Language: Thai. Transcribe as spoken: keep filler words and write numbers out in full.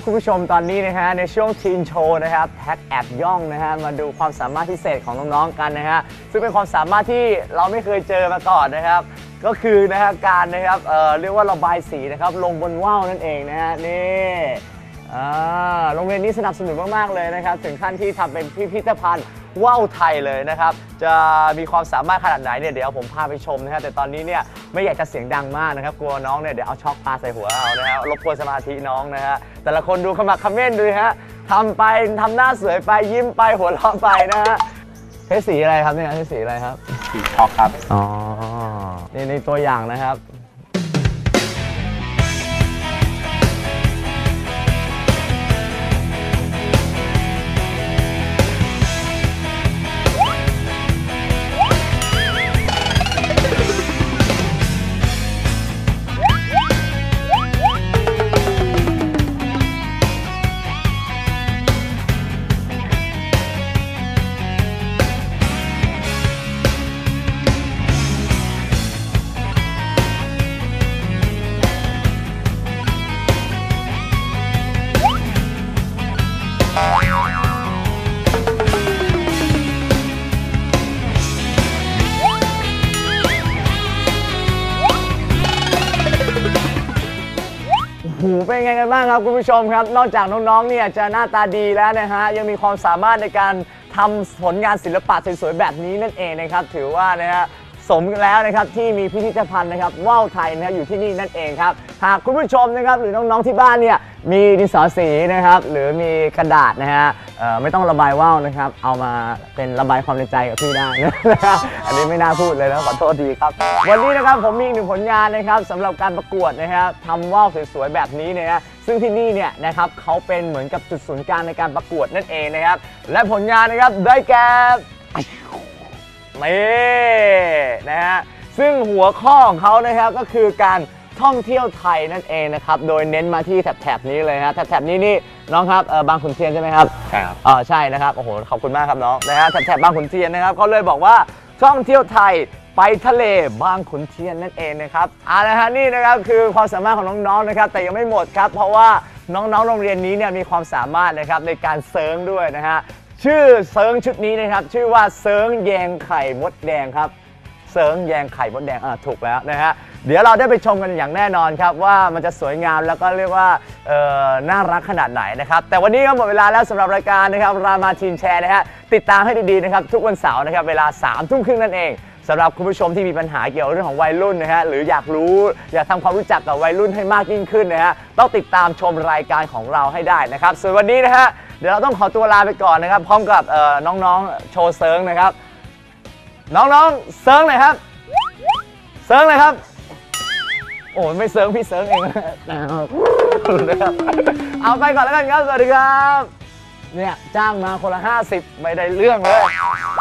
คุณผู้ชมตอนนี้นะฮะในช่วงทีนโชว์นะครับแท็กแอบย่องนะฮะมาดูความสามารถพิเศษของน้องๆกันนะฮะซึ่งเป็นความสามารถที่เราไม่เคยเจอมาก่อนนะครับก็คือนะฮะการนะครับเอ่อเรียกว่าระบายสีนะครับลงบนว่าวนั่นเองนะฮะนี่โรงเรียนนี้สนับสนุนมากๆเลยนะครับถึงขั้นที่ทำเป็นพิพิธภัณฑ์ว่าวไทยเลยนะครับจะมีความสามารถขนาดไหนเนี่ยเดี๋ยวผมพาไปชมนะฮะแต่ตอนนี้เนี่ยไม่อยากจะเสียงดังมากนะครับกลัวน้องเนี่ยเดี๋ยวเอาช็อคปาใส่หัวเอานะฮะรบกวนสมาธิน้องนะฮะแต่ละคนดูขมักเขม้นดูฮะทำไปทำหน้าสวยไปยิ้มไปหัวเราะไปนะฮะใช้สีอะไรครับเนี่ยใช้สีอะไรครับสีช็อกครับอ๋อนี่ในตัวอย่างนะครับหูเป็นไงกันบ้างครับคุณผู้ชมครับนอกจากน้องๆเนี่ยจะหน้าตาดีแล้วนะฮะยังมีความสามารถในการทำผลงานศิลปะสวยๆแบบนี้นั่นเองนะครับถือว่านะฮะสมแล้วนะครับที่มีพิพิธภัณฑ์นะครับว่าวไทยนะครับอยู่ที่นี่นั่นเองครับหากคุณผู้ชมนะครับหรือน้องๆที่บ้านเนี่ยมีดินสอสีนะครับหรือมีกระดาษนะฮะไม่ต้องระบายว่าวนะครับเอามาเป็นระบายความในใจกับพี่ได้นะอันนี้ไม่น่าพูดเลยนะขอโทษทีครับวันนี้นะครับผมมีอีกหนึ่งผลงานนะครับสำหรับการประกวดนะครับทำว่าวสวยๆแบบนี้นะฮะซึ่งที่นี่เนี่ยนะครับเขาเป็นเหมือนกับจุดศูนย์กลางในการประกวดนั่นเองนะครับและผลงานนะครับได้แก่นี่นะฮะซึ่งหัวข้อของเขานะครับก็คือการท่องเที่ยวไทยนั่นเองนะครับโดยเน้นมาที่แถบๆนี้เลยฮะแถบๆนี้นี่น้องครับเออบางขุนเทียนใช่ไหมครับใช่ครับอ๋อใช่นะครับโอ้โหขอบคุณมากครับน้องนะฮะแถบๆบางขุนเทียนนะครับเขาเลยบอกว่าท่องเที่ยวไทยไปทะเลบางขุนเทียนนั่นเองนะครับอ่านะฮะนี่นะครับคือความสามารถของน้องๆนะครับแต่ยังไม่หมดครับเพราะว่าน้องๆโรงเรียนนี้เนี่ยมีความสามารถนะครับในการเซิร์งด้วยนะฮะชื่อเซิร์งชุดนี้นะครับชื่อว่าเซิร์งแยงไข่มดแดงครับเซิร์งแยงไข่มดแดงอ่าถูกแล้วนะฮะเดี๋ยวเราได้ไปชมกันอย่างแน่นอนครับว่ามันจะสวยงามแล้วก็เรียกว่าเอ่อน่ารักขนาดไหนนะครับแต่วันนี้ก็หมดเวลาแล้วสำหรับรายการนะครับรามาทีนแชร์นะฮะติดตามให้ดีๆนะครับทุกวันเสาร์นะครับเวลาสามทุ่มครึ่งนั่นเองสำหรับคุณผู้ชมที่มีปัญหาเกี่ยวกับเรื่องของวัยรุ่นนะฮะหรืออยากรู้อยากทำความรู้จักกับวัยรุ่นให้มากยิ่งขึ้นนะฮะต้องติดตามชมรายการของเราให้ได้นะครับส่วนวันนี้นะฮะเดี๋ยวเราต้องขอตัวลาไปก่อนนะครับพร้อมกับน้องๆโชว์เซิร์งนะครับน้องๆเซิร์งหน่อยครับเซิร์งเลยครับโอ้ไม่เซิร์งพี่เซิร์งเองนะครับเอาไปก่อนแล้วกันครับสวัสดีครับเนี่ยจ้างมาคนละห้าสิบไม่ได้เรื่องเลย